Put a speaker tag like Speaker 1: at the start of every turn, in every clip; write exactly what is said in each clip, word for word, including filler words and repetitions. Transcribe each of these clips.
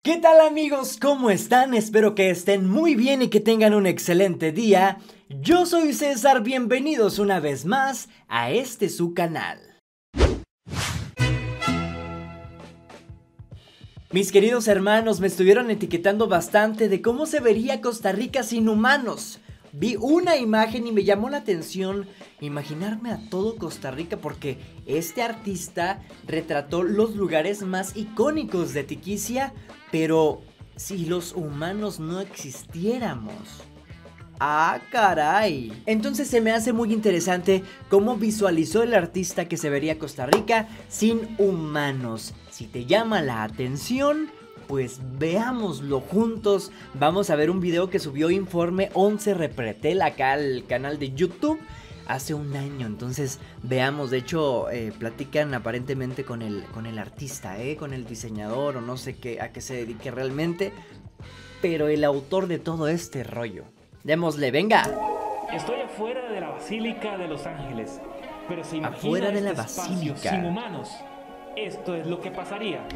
Speaker 1: ¿Qué tal amigos? ¿Cómo están? Espero que estén muy bien y que tengan un excelente día. Yo soy César, bienvenidos una vez más a este su canal. Mis queridos hermanos, me estuvieron etiquetando bastante de cómo se vería Costa Rica sin humanos. Vi una imagen y me llamó la atención imaginarme a todo Costa Rica porque este artista retrató los lugares más icónicos de Tiquicia, pero si los humanos no existiéramos. ¡Ah, caray! Entonces se me hace muy interesante cómo visualizó el artista que se vería Costa Rica sin humanos. Si te llama la atención, pues veámoslo juntos. Vamos a ver un video que subió Informe once Repretel acá al canal de YouTube hace un año. Entonces veamos, de hecho eh, platican aparentemente con el, con el artista, eh, con el diseñador o no sé qué, a qué se dedique realmente, pero el autor de todo este rollo. Démosle, venga.
Speaker 2: Estoy afuera de la Basílica de Los Ángeles, pero se imagina
Speaker 1: afuera de la
Speaker 2: este
Speaker 1: basílica
Speaker 2: espacio sin humanos. Esto es lo que pasaría.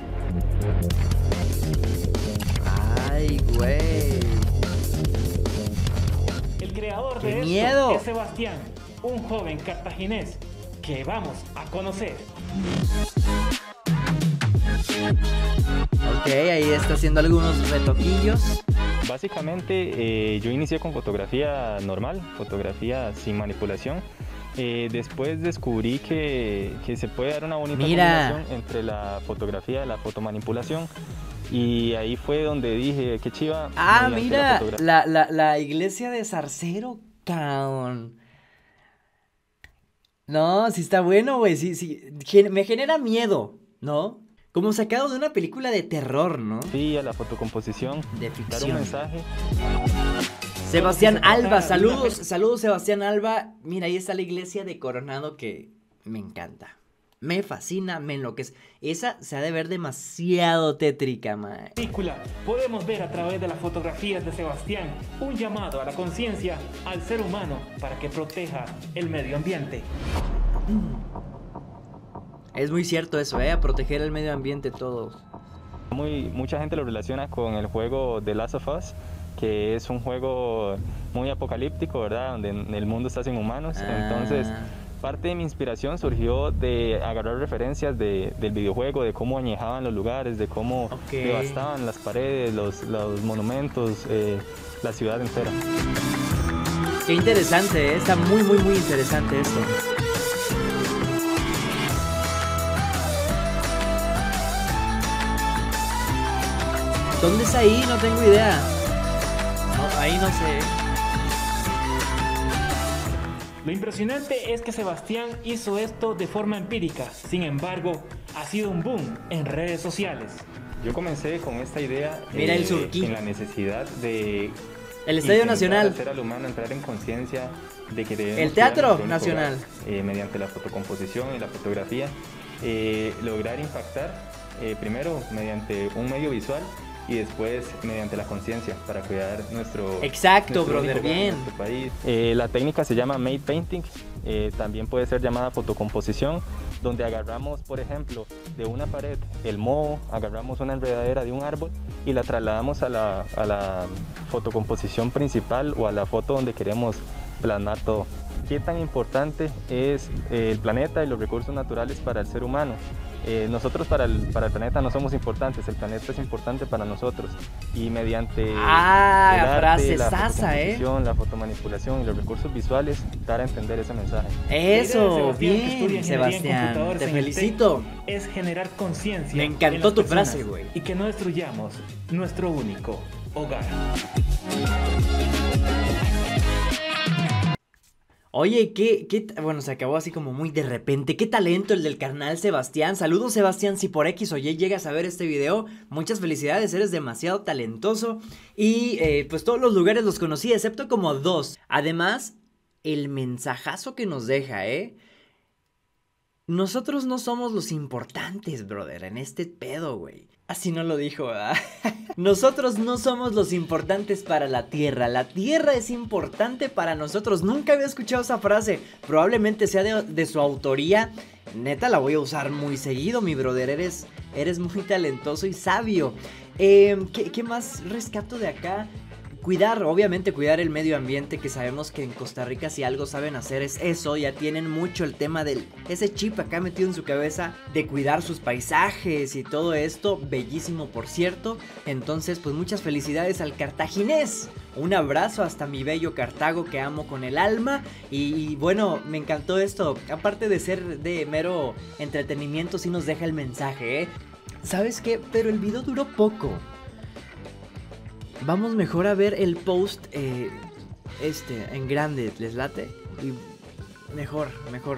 Speaker 1: Ay, güey.
Speaker 2: El creador
Speaker 1: ¡Qué
Speaker 2: de esto
Speaker 1: miedo!
Speaker 2: es Sebastián, un joven cartaginés que vamos a conocer.
Speaker 1: Ok, ahí está haciendo algunos retoquillos.
Speaker 3: Básicamente eh, yo inicié con fotografía normal, fotografía sin manipulación. Eh, después descubrí que, que se puede dar una bonita
Speaker 1: Mira.
Speaker 3: combinación entre la fotografía y la fotomanipulación. Y ahí fue donde dije, qué chiva.
Speaker 1: Ah,
Speaker 3: mediante
Speaker 1: mira,
Speaker 3: la
Speaker 1: la, la, la iglesia de Zarcero, cabrón. No, sí está bueno, güey, sí, sí, gen- me genera miedo, ¿no? Como sacado de una película de terror, ¿no?
Speaker 3: Sí, a la fotocomposición,
Speaker 1: De
Speaker 3: dar un
Speaker 1: ficción.
Speaker 3: mensaje.
Speaker 1: Sebastián Alba, saludos, saludos Sebastián Alba. Mira, ahí está la iglesia de Coronado que me encanta. Me fascina, me enloquece. Esa se ha de ver demasiado tétrica, man.
Speaker 2: Película, podemos ver a través de las fotografías de Sebastián un llamado a la conciencia, al ser humano, para que proteja el medio ambiente.
Speaker 1: Es muy cierto eso, ¿eh? A proteger el medio ambiente todos.
Speaker 3: Muy, mucha gente lo relaciona con el juego The Last of Us, que es un juego muy apocalíptico, ¿verdad? Donde el mundo está sin humanos.
Speaker 1: Ah.
Speaker 3: Entonces, parte de mi inspiración surgió de agarrar referencias de, del videojuego, de cómo añejaban los lugares, de cómo
Speaker 1: Ok.
Speaker 3: devastaban las paredes, los, los monumentos, eh, la ciudad entera.
Speaker 1: Qué interesante, ¿eh? Está muy, muy, muy interesante esto. ¿Dónde es ahí? No tengo idea. No, ahí no sé.
Speaker 2: Lo impresionante es que Sebastián hizo esto de forma empírica, sin embargo, ha sido un boom en redes sociales.
Speaker 3: Yo comencé con esta idea
Speaker 1: Mira el surquí.
Speaker 3: en la necesidad de
Speaker 1: El Estadio
Speaker 3: intentar
Speaker 1: Nacional.
Speaker 3: hacer al humano entrar en conciencia de que debemos
Speaker 1: El
Speaker 3: cuidar
Speaker 1: Teatro
Speaker 3: nuestro único
Speaker 1: Nacional.
Speaker 3: hogar, eh, mediante la fotocomposición y la fotografía, eh, lograr impactar eh, primero mediante un medio visual y después mediante la conciencia para cuidar nuestro
Speaker 1: Exacto,
Speaker 3: nuestro
Speaker 1: brother,
Speaker 3: único hogar,
Speaker 1: bien.
Speaker 3: nuestro país. Eh, la técnica se llama made painting, eh, también puede ser llamada fotocomposición, donde agarramos, por ejemplo, de una pared el moho, agarramos una enredadera de un árbol y la trasladamos a la, a la fotocomposición principal o a la foto donde queremos plasmar todo. ¿Qué tan importante es eh, el planeta y los recursos naturales para el ser humano? Eh, nosotros para el, para el planeta no somos importantes, el planeta es importante para nosotros y mediante
Speaker 1: Ah,
Speaker 3: el arte,
Speaker 1: frase
Speaker 3: la
Speaker 1: sasa, ¿eh?
Speaker 3: fotocomposición, la fotomanipulación y los recursos visuales, dar a entender ese mensaje.
Speaker 1: Eso,
Speaker 2: La idea de Sebastián, que estudia
Speaker 1: bien,
Speaker 2: ingeniería en
Speaker 1: Sebastián.
Speaker 2: computadores
Speaker 1: Te
Speaker 2: en el
Speaker 1: felicito.
Speaker 2: TEC, es generar conciencia.
Speaker 1: Me encantó
Speaker 2: en las
Speaker 1: tu
Speaker 2: personas
Speaker 1: frase, güey.
Speaker 2: Y que no destruyamos nuestro único hogar.
Speaker 1: Oye, ¿qué, qué, ta- bueno, se acabó así como muy de repente. Qué talento el del carnal Sebastián. Saludos, Sebastián. Si por X o Y llegas a ver este video, muchas felicidades. Eres demasiado talentoso. Y eh, pues todos los lugares los conocí, excepto como dos. Además, el mensajazo que nos deja, ¿eh? Nosotros no somos los importantes, brother, en este pedo, güey. Así no lo dijo, ¿verdad? Nosotros no somos los importantes para la Tierra. La Tierra es importante para nosotros. Nunca había escuchado esa frase. Probablemente sea de, de su autoría. Neta, la voy a usar muy seguido, mi brother. Eres, eres muy talentoso y sabio. Eh, ¿qué, ¿Qué más rescato de acá? Cuidar, obviamente cuidar el medio ambiente, que sabemos que en Costa Rica si algo saben hacer es eso. Ya tienen mucho el tema del, ese chip acá metido en su cabeza de cuidar sus paisajes y todo esto, bellísimo por cierto. Entonces pues muchas felicidades al cartaginés. Un abrazo hasta mi bello Cartago que amo con el alma. Y, y bueno, me encantó esto, aparte de ser de mero entretenimiento, sí nos deja el mensaje, ¿eh? ¿Sabes qué? Pero el video duró poco. Vamos mejor a ver el post eh, este, en grande, ¿les late? Y mejor, mejor.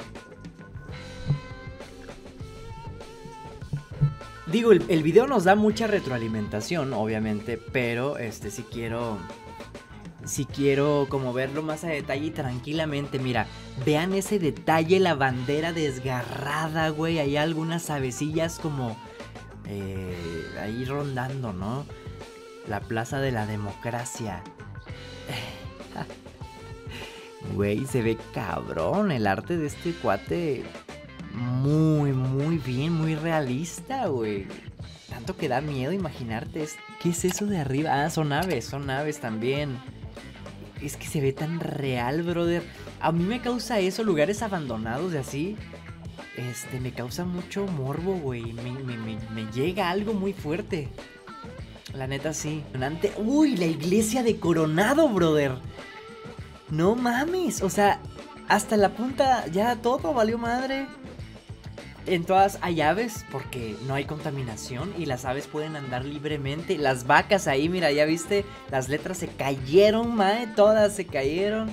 Speaker 1: Digo, el, el video nos da mucha retroalimentación, obviamente, pero este sí quiero... Si quiero como verlo más a detalle y tranquilamente. Mira, vean ese detalle, la bandera desgarrada, güey. Hay algunas avecillas como eh, ahí rondando, ¿no? La Plaza de la Democracia. Güey, se ve cabrón el arte de este cuate. Muy, muy bien, muy realista, güey. Tanto que da miedo imaginarte. ¿Qué es eso de arriba? Ah, son aves, son aves también. Es que se ve tan real, brother. A mí me causa eso, lugares abandonados de así. Este, me causa mucho morbo, güey. Me, me, me, me llega algo muy fuerte. La neta sí. Uy, la iglesia de Coronado, brother. No mames. O sea, hasta la punta ya todo valió madre. En todas hay aves porque no hay contaminación y las aves pueden andar libremente. Las vacas ahí, mira, ya viste, las letras se cayeron, mae, todas se cayeron.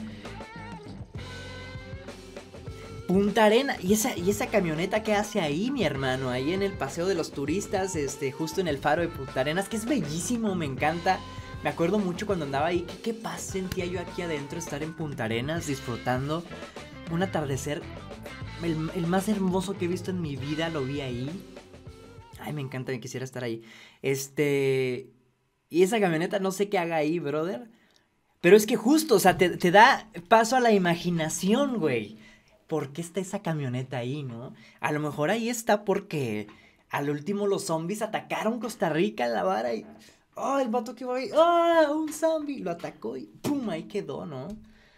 Speaker 1: Punta Arena, y esa, y esa camioneta que hace ahí, mi hermano, ahí en el paseo de los turistas, este, justo en el faro de Punta Arenas, que es bellísimo, me encanta. Me acuerdo mucho cuando andaba ahí, qué, qué paz sentía yo aquí adentro, estar en Punta Arenas, disfrutando un atardecer, el, el más hermoso que he visto en mi vida, lo vi ahí. Ay, me encanta, me quisiera estar ahí. Este, y esa camioneta no sé qué haga ahí, brother, pero es que justo, o sea, te, te da paso a la imaginación, güey. ¿Por qué está esa camioneta ahí, no? A lo mejor ahí está porque al último los zombies atacaron Costa Rica en la vara y... ¡Oh, el vato que va ahí! ¡Oh, un zombie! Lo atacó y ¡pum! Ahí quedó, ¿no?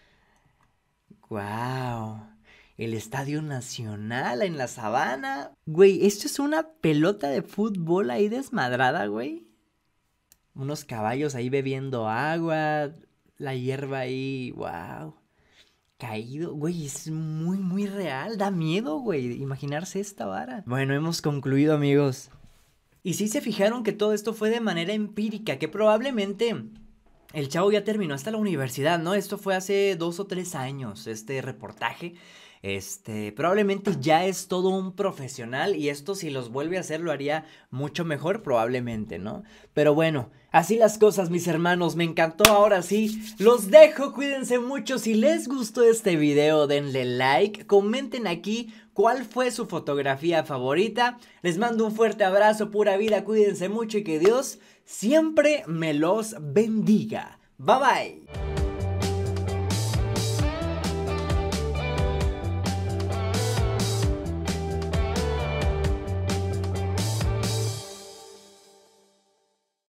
Speaker 1: ¡Guau! El Estadio Nacional en la Sabana. Güey, esto es una pelota de fútbol ahí desmadrada, güey. Unos caballos ahí bebiendo agua. La hierba ahí, ¡wow! Caído, güey, es muy, muy real. Da miedo, güey, imaginarse esta vara. Bueno, hemos concluido, amigos. Y sí se fijaron que todo esto fue de manera empírica, que probablemente el chavo ya terminó hasta la universidad, ¿no? Esto fue hace dos o tres años, este reportaje. Este, probablemente ya es todo un profesional y esto si los vuelve a hacer lo haría mucho mejor probablemente, ¿no? Pero bueno, así las cosas, mis hermanos, me encantó, ahora sí, los dejo, cuídense mucho, si les gustó este video denle like, comenten aquí cuál fue su fotografía favorita, les mando un fuerte abrazo, pura vida, cuídense mucho y que Dios siempre me los bendiga, bye bye.